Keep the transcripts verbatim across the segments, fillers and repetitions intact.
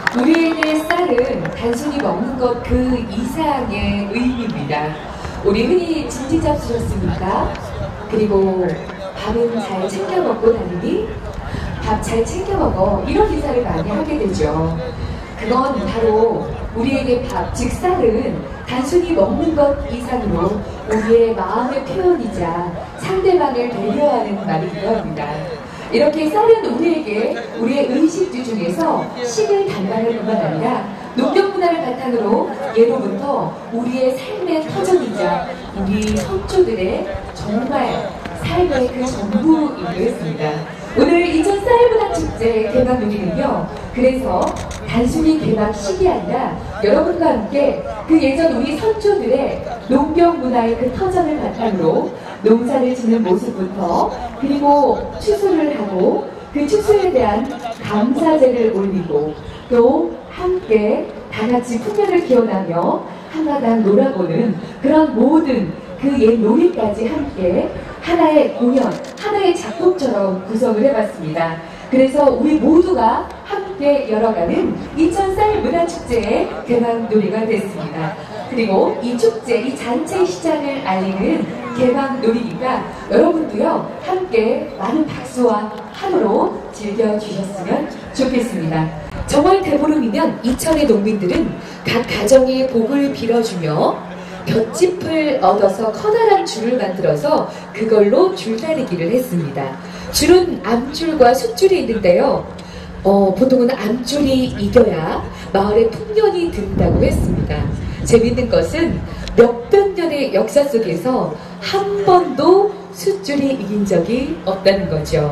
우리에게 쌀은 단순히 먹는 것 그 이상의 의미입니다. 우리 흔히 진지 잡수셨습니까? 그리고 밥은 잘 챙겨 먹고 다니니? 밥 잘 챙겨 먹어. 이런 인사를 많이 하게 되죠. 그건 바로 우리에게 밥, 즉 쌀은 단순히 먹는 것 이상으로 우리의 마음의 표현이자 상대방을 배려하는 말이기도 합니다. 이렇게 쌀은 우리에게 우리의 의식주 중에서 식을 담당할 뿐만 아니라 농경 문화를 바탕으로 예로부터 우리의 삶의 터전이자 우리 선조들의 정말 삶의 그 전부이기도 했습니다. 오늘 인천 쌀문화축제 개막 놀이는요, 그래서 단순히 개막식이 아니라 여러분과 함께 그 예전 우리 선조들의 농경 문화의 그 터전을 바탕으로 농사를 짓는 모습부터, 그리고 추수를 하고 그 추수에 대한 감사제를 올리고 또 함께 다같이 풍년을 기원하며 한마당 놀아보는 그런 모든 그 옛 놀이까지 함께 하나의 공연, 하나의 작품처럼 구성을 해봤습니다. 그래서 우리 모두가 함께 열어가는 인천 쌀문화축제의 개막 놀이가 됐습니다. 그리고 이 축제, 이 잔치 시장을 알리는 개막 놀이니까 여러분도요 함께 많은 박수와 한으로 즐겨주셨으면 좋겠습니다. 정월 대보름이면 이천의 농민들은 각 가정의 복을 빌어주며 볏짚을 얻어서 커다란 줄을 만들어서 그걸로 줄다리기를 했습니다. 줄은 암줄과 숫줄이 있는데요. 어, 보통은 암줄이 이겨야 마을에 풍년이 든다고 했습니다. 재밌는 것은 몇백 년의 역사 속에서 한 번도 숫줄이 이긴 적이 없다는 거죠.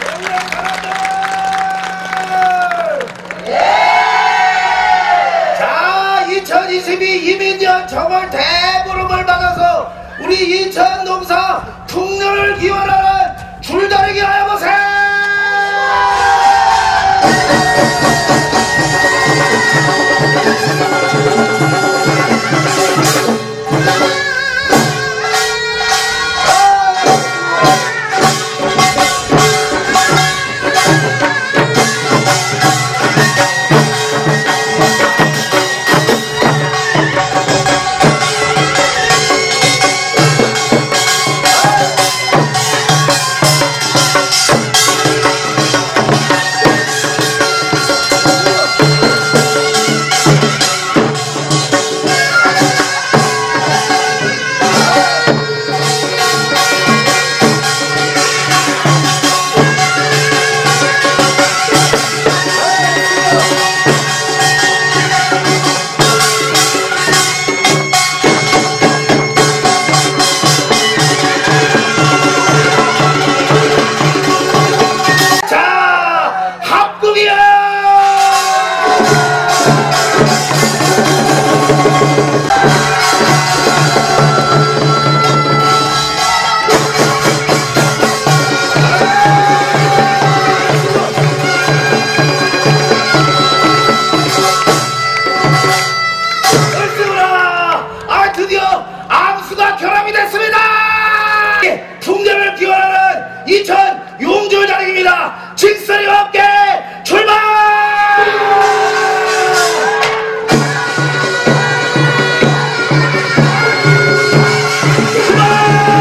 이천이십이 이민년 정월 대보름을 맞아서 우리 인천 농사 풍년을 기원하는 줄다리기 하여보세! 인천 용줄다리기입니다. 직설이와 함께 출발! 출발!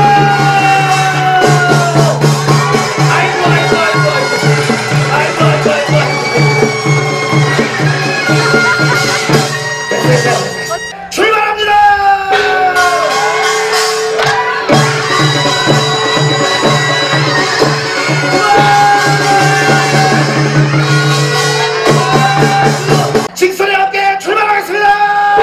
아이고 아이고 아이고 아이고 아이고 아이고 아이고 출발합니다! 직선에 함께 출발하겠습니다.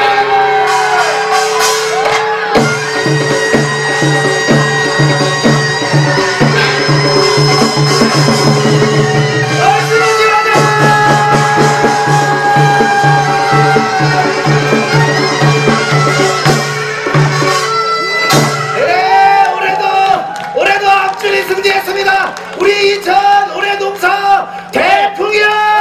네, 올해도 올해도 앞줄이 승리했습니다. 우리 인천 올해 농사 대풍이야.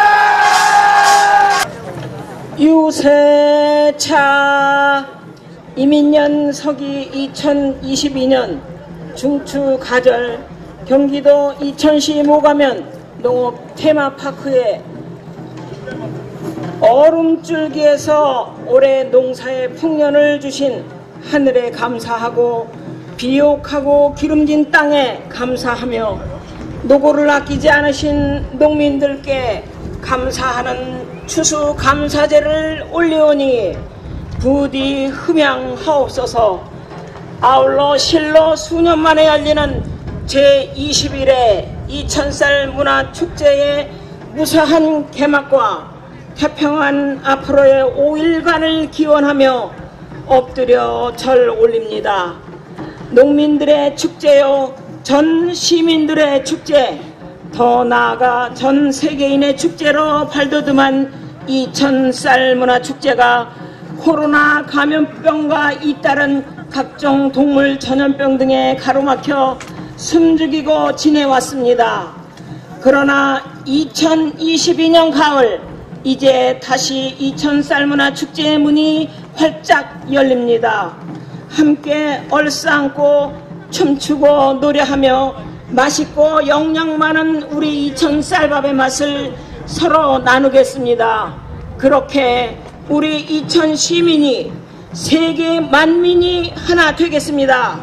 유세차 이민년 서기 이천이십이 년 중추가절 경기도 이천시 모가면 농업 테마파크에 얼음줄기에서 올해 농사의 풍년을 주신 하늘에 감사하고 비옥하고 기름진 땅에 감사하며 노고를 아끼지 않으신 농민들께 감사하는 추수감사제를 올리오니 부디 흠양하옵소서. 아울러 실로 수년 만에 열리는 제이십일 회 이천쌀 문화축제의 무사한 개막과 태평한 앞으로의 오 일간을 기원하며 엎드려 절 올립니다. 농민들의 축제요, 전 시민들의 축제, 더 나아가 전 세계인의 축제로 발돋움한 이천쌀 문화축제가 코로나 감염병과 잇따른 각종 동물 전염병 등에 가로막혀 숨죽이고 지내왔습니다. 그러나 이천이십이 년 가을 이제 다시 이천쌀 문화축제의 문이 활짝 열립니다. 함께 얼싸안고 춤추고 노래하며 맛있고 영양 많은 우리 이천쌀밥의 맛을 서로 나누겠습니다. 그렇게 우리 이천 시민이 세계 만민이 하나 되겠습니다.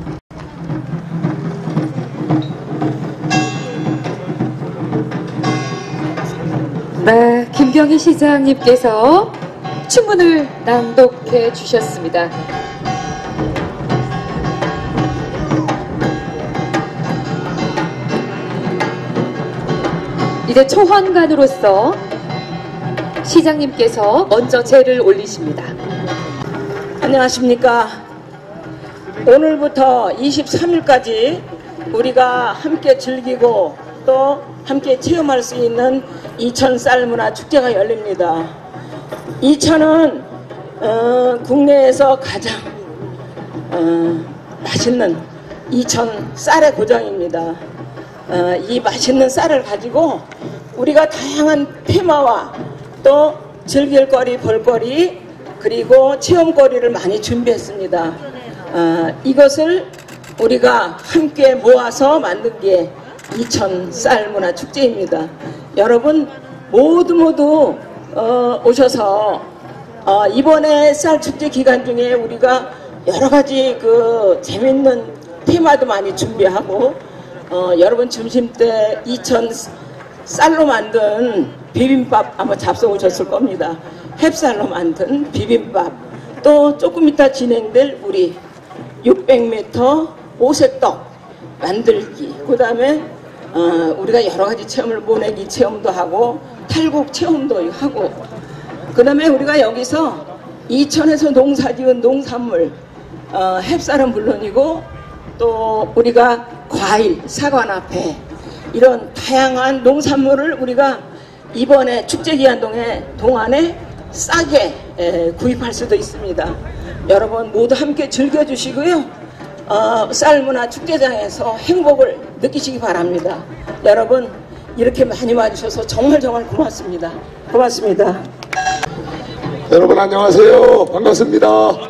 네, 김경희 시장님께서 춘문을 낭독해 주셨습니다. 이제 초헌관으로서 시장님께서 먼저 제를 올리십니다. 안녕하십니까. 오늘부터 이십삼 일까지 우리가 함께 즐기고 또 함께 체험할 수 있는 이천쌀 문화축제가 열립니다. 이천은 어, 국내에서 가장 어, 맛있는 이천 쌀의 고장입니다. 어, 이 맛있는 쌀을 가지고 우리가 다양한 테마와 또 즐길거리, 볼거리 그리고 체험거리를 많이 준비했습니다. 어, 이것을 우리가 함께 모아서 만든 게 이천 쌀 문화축제입니다. 여러분 모두 모두 어, 오셔서 어, 이번에 쌀축제 기간 중에 우리가 여러가지 그 재밌는 테마도 많이 준비하고 어, 여러분 점심때 이천 쌀로 만든 비빔밥 아마 잡숴 오셨을 겁니다. 햅쌀로 만든 비빔밥, 또 조금 이따 진행될 우리 육백 미터 오색떡 만들기, 그 다음에 어, 우리가 여러가지 체험을 모내기 체험도 하고 탈곡 체험도 하고, 그 다음에 우리가 여기서 이천에서 농사지은 농산물 어, 햅쌀은 물론이고 또 우리가 과일, 사과나 배 이런 다양한 농산물을 우리가 이번에 축제기간 동에, 동안에 싸게 에, 구입할 수도 있습니다. 여러분 모두 함께 즐겨주시고요. 어, 쌀문화 축제장에서 행복을 느끼시기 바랍니다. 여러분 이렇게 많이 와주셔서 정말 정말 고맙습니다. 고맙습니다. 여러분 안녕하세요. 반갑습니다.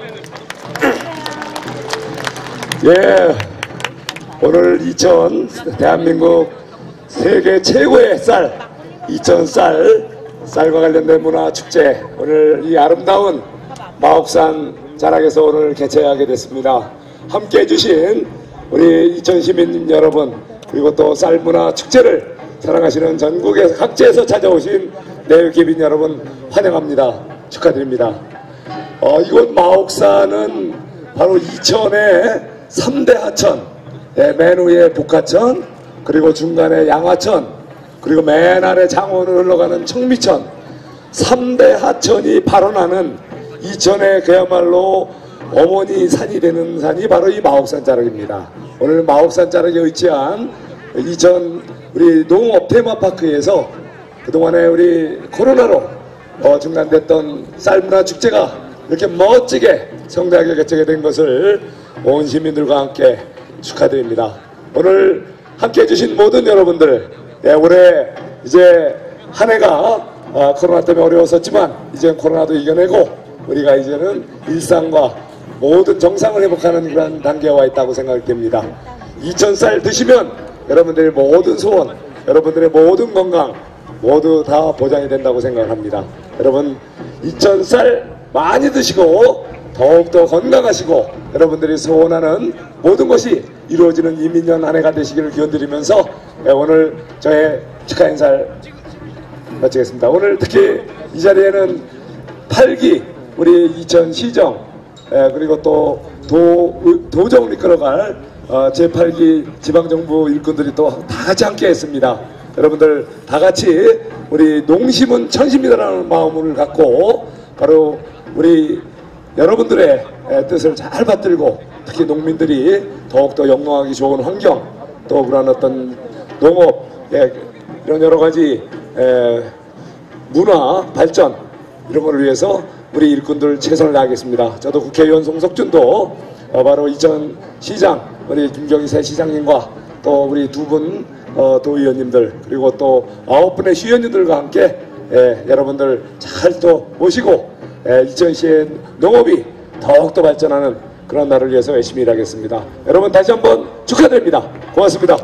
예, 오늘 이천 대한민국 세계 최고의 쌀, 이천 쌀, 쌀과 관련된 문화축제, 오늘 이 아름다운 마옥산 자락에서 오늘 개최하게 됐습니다. 함께 해주신 우리 이천 시민 여러분, 그리고 또 쌀 문화축제를 사랑하시는 전국의 각지에서 찾아오신 내외기빈 여러분 환영합니다. 축하드립니다. 어, 이곳 마옥산은 바로 이천의 삼 대 하천, 예, 맨 위에 북하천, 그리고 중간에 양화천, 그리고 맨 아래 장원으로 흘러가는 청미천, 삼 대 하천이 발원하는 이천의 그야말로 어머니 산이 되는 산이 바로 이 마옥산 자락입니다. 오늘 마옥산 자락에 위치한 이천 우리 농업 테마파크에서 그동안에 우리 코로나로 어, 중단됐던 쌀문화 축제가 이렇게 멋지게 성대하게 개최가 된 것을 온 시민들과 함께 축하드립니다. 오늘 함께 해주신 모든 여러분들, 예, 올해 이제 한 해가 어, 코로나 때문에 어려웠었지만 이제는 코로나도 이겨내고 우리가 이제는 일상과 모든 정상을 회복하는 그런 단계에 와 있다고 생각됩니다. 이천 쌀 드시면 여러분들의 모든 소원, 여러분들의 모든 건강, 모두 다 보장이 된다고 생각합니다. 여러분 이천 쌀 많이 드시고 더욱더 건강하시고 여러분들이 소원하는 모든 것이 이루어지는 이민년 한 해가 되시기를 기원드리면서 오늘 저의 축하 인사를 마치겠습니다. 오늘 특히 이 자리에는 팔 기 우리 이천시정 그리고 또 도, 도정을 이끌어갈 제팔 기 지방정부 일꾼들이 또 다 같이 함께 했습니다. 여러분들 다 같이 우리 농심은 천심이다라는 마음을 갖고 바로 우리 여러분들의 뜻을 잘 받들고 특히 농민들이 더욱더 영농하기 좋은 환경 또 그런 어떤 농업 이런 여러 가지 문화 발전 이런 거를 위해서 우리 일꾼들 최선을 다하겠습니다. 저도 국회의원 송석준도 바로 이천 시장 우리 김경희 새 시장님과 또 우리 두 분 어, 도의원님들 그리고 또 아홉 분의 시의원님들과 함께 예, 여러분들 잘 또 모시고 예, 이천시의 농업이 더욱더 발전하는 그런 날을 위해서 열심히 일하겠습니다. 여러분 다시 한번 축하드립니다. 고맙습니다.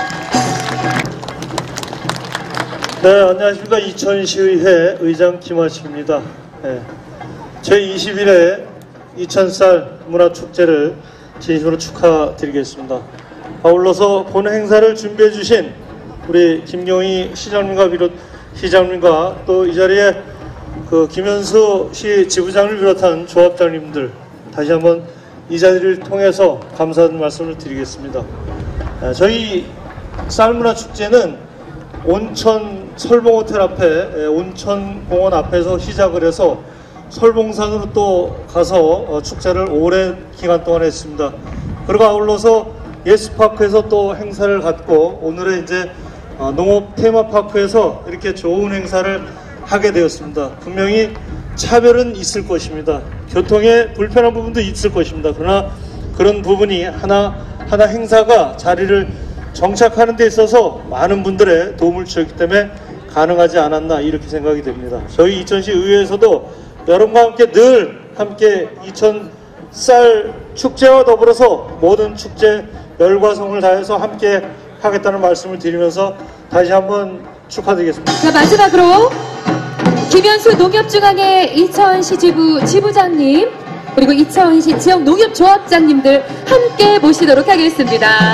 네, 안녕하십니까. 이천시의회 의장 김하식입니다. 네, 제이십일 회 이천쌀 문화축제를 진심으로 축하드리겠습니다. 아울러서 본 행사를 준비해 주신 우리 김경희 시장님과 비롯 시장님과 또 이 자리에 그 김현수 시 지부장을 비롯한 조합장님들 다시 한번 이 자리를 통해서 감사의 말씀을 드리겠습니다. 저희 쌀문화축제는 온천 설봉호텔 앞에 온천공원 앞에서 시작을 해서 설봉산으로 또 가서 축제를 오랜 기간 동안 했습니다. 그리고 아울러서 예스파크에서 또 행사를 갖고 오늘의 이제 농업 테마파크에서 이렇게 좋은 행사를 하게 되었습니다. 분명히 차별은 있을 것입니다. 교통에 불편한 부분도 있을 것입니다. 그러나 그런 부분이 하나 하나 행사가 자리를 정착하는 데 있어서 많은 분들의 도움을 주었기 때문에 가능하지 않았나 이렇게 생각이 됩니다. 저희 이천시 의회에서도 여러분과 함께 늘 함께 이천 쌀 축제와 더불어서 모든 축제 열과 성을 다해서 함께 하겠다는 말씀을 드리면서 다시 한번 축하드리겠습니다. 자, 마지막으로 김현수 농협중앙회 이천시 지부 지부장님 그리고 이천시 지역 농협조합장님들 함께 모시도록 하겠습니다.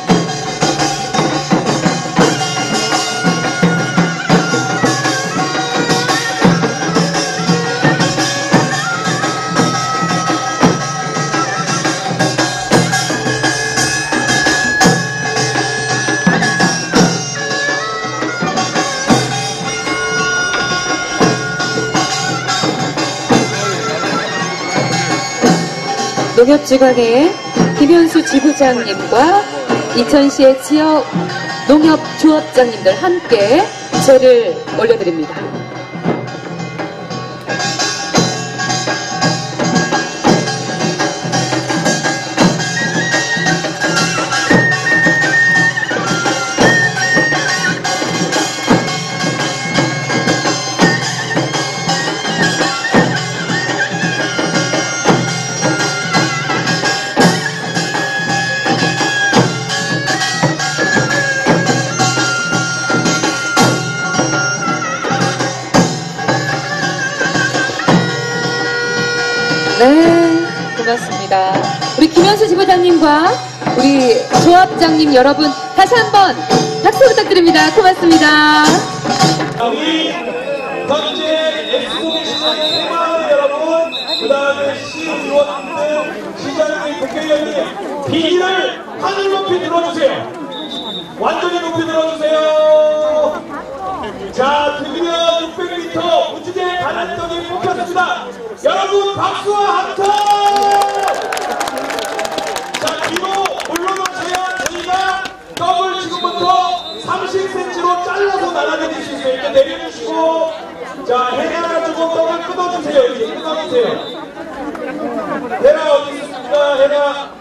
농협지광의 김현수 지부장님과 이천시의 지역 농협조합장님들 함께 제를 올려드립니다. 네, 고맙습니다. 우리 김현수 지부장님과 우리 조합장님 여러분 다시 한번 박수 부탁드립니다. 고맙습니다. 우리 현재 엑스공의 시장의 생활 여러분, 그 다음에 시의원들, 시장님, 국회의원님 비를 하늘 높이 들어주세요. 완전히 높이 들어주세요. 자, 드디어 육백 미터 우주대 반환점이 뽑혔습니다. 여러분 박수와 함성! 자, 뒤로 물러나셔야 저희가 떡을 지금부터 삼십 센티미터로 잘라서 날아다닐 수 있어요. 이렇게 내려주시고, 자, 해나 주고 떡을 끊어주세요. 이렇게 끊어주세요. 해나 어디 있습니까? 해나.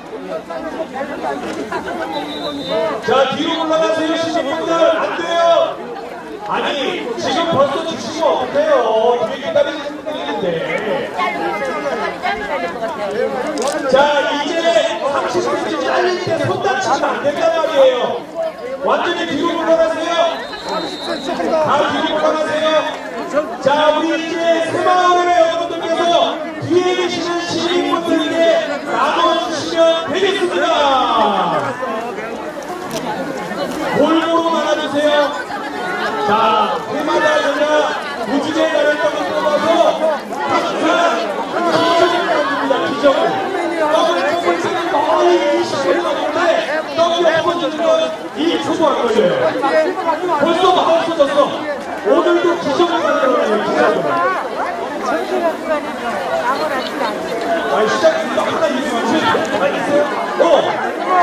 자, 뒤로 물러나세요. 시민분들 안 돼요. 아니, 지금 벌써 주시면 어때요? 뒤에 기다리시는 분들이 있는데. 자, 이제 삼십 센티미터 잘릴 때 손 다치면 안 된단 말이에요. 완전히 뒤로 물러나세요. 다 뒤로 자, 우리 이제 새마을의 여러분들께서 뒤에 계시는 시민분들에게 나눠주시면 되겠습니다. 골고루 나눠주세요. 자, 해마다 그냥 무지개 나를 떡을 뽑아서 항상 기적을 만듭니다. 기적을. 떡을 뽑을 때는 거의 이십 분 넘는데 떡이 없어지는 건 이 초도 안 걸려요. 벌써 다 없어졌어. 오늘도 기적을 만들어내요. 기적을. 아, 시작입니다. 하나 이기면 알겠어요? 어.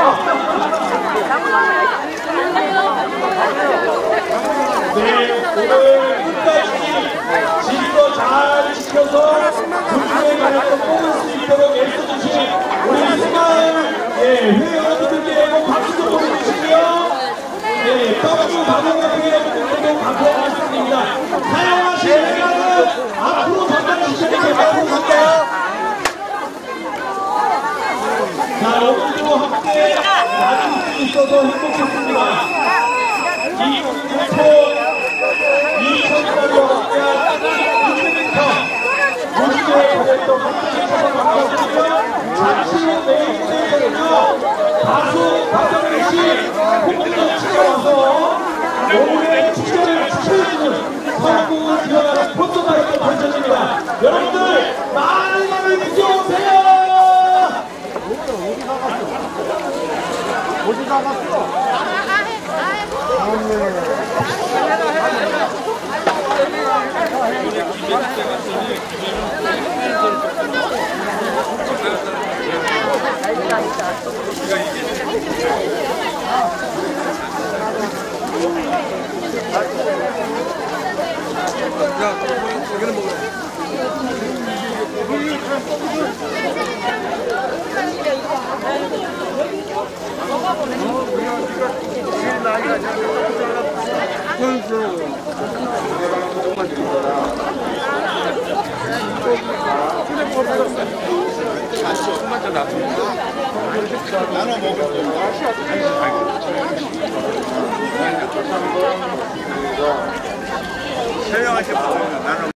네, 오늘 끝까지 질서 잘 지켜서 군주의 가능성 뽑을 수 있도록 애써주신 우리 새마을 예, 회의 여러분들께 꼭 박수 좀 보내주시고요. 네, 떡주 방송의 회의 여러분들께도 감사의 말씀드립니다. 사용하신 회관은 앞으로 잠깐 주시면 앞으로 갈게요. 자, 오늘도 함께 나눌 수 있어서 행복했습니다. 이 공포 이천사로 함께한 이천미터 무지개 발했던 함께 쳐서 반갑습니다. 잠시 후 내일 무대에서는요 가수 박정희씨 홍보도 찾아와서 오늘의 축제를 축제해주는 성공을 기원하는 포토타임도 펼쳐집니다. 여러분들 많은 많은 느껴오세요. 어디 나갔어? 야, 여기는 먹어. 나눠 먹었어요. 촬영하실 분 나눠